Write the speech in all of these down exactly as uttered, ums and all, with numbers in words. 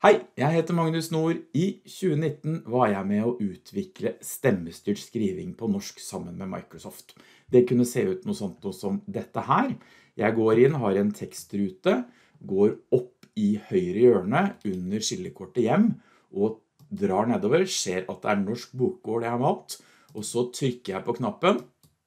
Hei, jeg heter Magnus Nord. I tjue nitten var jeg med å utvikle stemmestyrt skriving på norsk sammen med Microsoft. Det kunne se ut noe sånt som dette her. Jeg går inn, har en tekstrute, går opp i høyre hjørne under skillekortet hjem, og drar nedover, ser at det er norsk bokgård jeg har valgt, og så trykker jeg på knappen.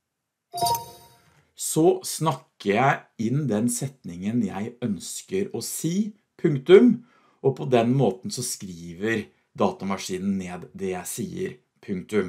Så snakker jeg inn den setningen jeg ønsker å si, punktum, og på den måten så skriver datamaskinen ned det jeg sier, punktum.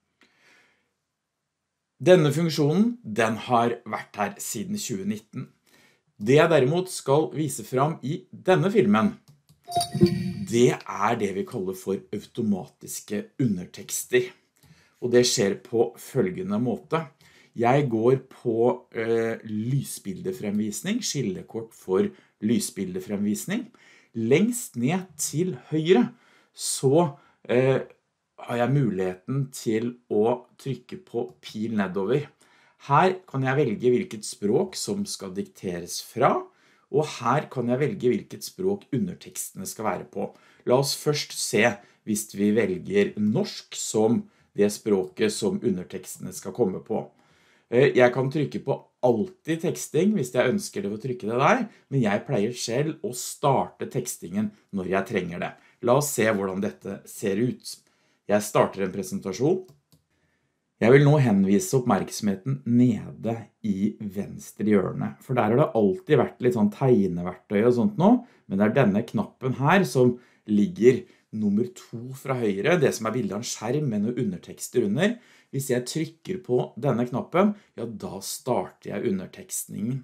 Denne funksjonen, den har vært her siden tjue nitten. Det jeg derimot skal vise fram i denne filmen, det er det vi kaller for automatiske undertekster. Og det skjer på følgende måte. Jeg går på eh, lysbildefremvisning, skillekort for lysbildefremvisning. Lengst ned til høyre så eh, har jeg muligheten til å trykke på pil nedover. Her kan jeg velge hvilket språk som skal dikteres fra, og her kan jeg velge hvilket språk undertekstene skal være på. La oss først se hvis vi velger norsk som det språket som undertekstene skal komme på. Jeg kan trykke på alltid teksting hvis jeg ønsker det å trykke det der, men jeg pleier selv å starte tekstingen når jeg trenger det. La oss se hvordan dette ser ut. Jeg starter en presentasjon. Jeg vil nå henvise oppmerksomheten nede i venstre hjørne, for der har det alltid vært litt sånn tegneverktøy og sånt nå, men det er denne knappen her som ligger nummer to fra høyre, det som er bildet av en skjerm med noen undertekster under. Hvis jeg trykker på denne knappen, ja, da starter jeg undertekstningen.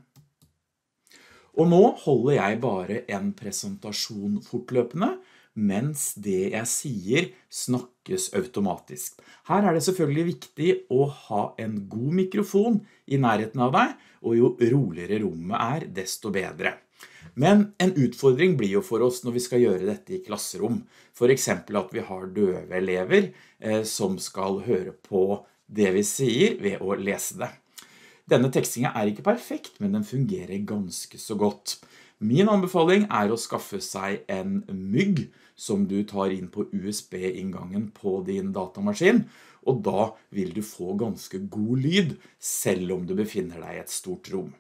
Og nå holder jeg bare en presentasjon fortløpende, mens det jeg sier snakkes automatisk. Her er det selvfølgelig viktig å ha en god mikrofon i nærheten av deg, og jo roligere rommet er, desto bedre. Men en utfordring blir jo for oss når vi skal gjøre dette i klasserom. For eksempel at vi har døve elever eh, som skal høre på det vi sier ved å lese det. Denne tekstingen er ikke perfekt, men den fungerer ganske så godt. Min anbefaling er å skaffe seg en mygg som du tar inn på U S B-inngangen på din datamaskin, og da vil du få ganske god lyd, selv om du befinner deg i et stort rom.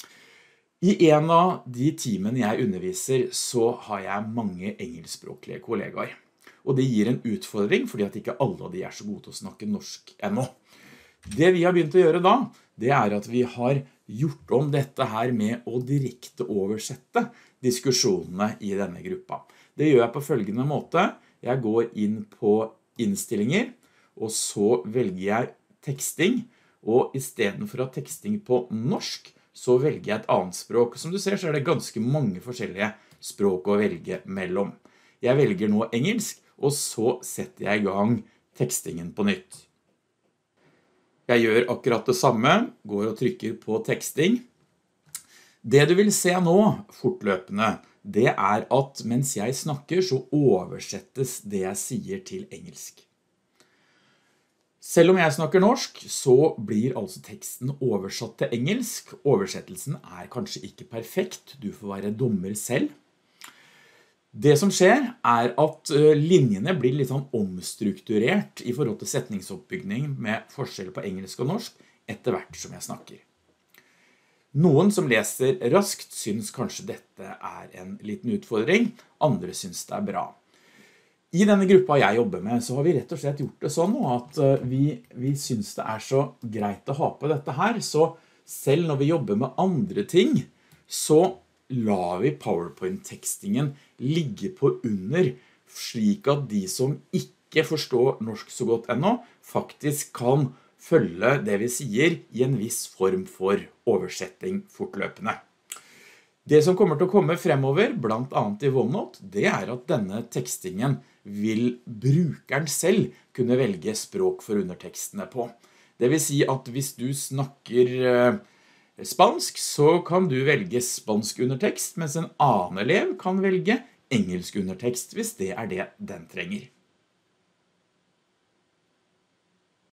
I en av de timene jeg underviser, så har jeg mange engelskspråklige kollegaer. Og det gir en utfordring, fordi at ikke alle av de er så gode til å snakke norsk ennå. Det vi har begynt å gjøre da, det er at vi har gjort om dette her med å direkte oversette diskusjonene i denne gruppa. Det gjør jeg på følgende måte. Jeg går inn på innstillinger, og så velger jeg teksting, og i stedet for å ha teksting på norsk, så velger jeg et annet språk. Som du ser, så er det ganske mange forskjellige språk å velge mellom. Jeg velger nå engelsk, og så setter jeg i gang tekstingen på nytt. Jeg gjør akkurat det samme, går og trykker på teksting. Det du vil se nå, fortløpende, det er at mens jeg snakker, så oversettes det jeg sier til engelsk. Selv om jeg snakker norsk, så blir altså teksten oversatt til engelsk. Oversettelsen er kanskje ikke perfekt, du får være dommer selv. Det som skjer er at linjene blir litt sånn omstrukturert i forhold til setningsoppbygning med forskjell på engelsk og norsk etter hvert som jeg snakker. Noen som leser raskt syns kanskje dette er en liten utfordring, andre syns det er bra. I denne gruppa jeg jobber med, så har vi rett og slett gjort det sånn at vi, vi synes det er så greit å ha på dette her, så selv når vi jobber med andre ting, så lar vi PowerPoint-tekstingen ligge på under, slik at de som ikke forstår norsk så godt ennå, faktisk kan følge det vi sier i en viss form for oversetting fortløpende. Det som kommer til å komme fremover, blant annet i OneNote, det er at denne tekstingen vil brukeren selv kunne velge språk for undertekstene på. Det vil si at hvis du snakker spansk, så kan du velge spansk undertekst, mens en annen elev kan velge engelsk undertekst hvis det er det den trenger.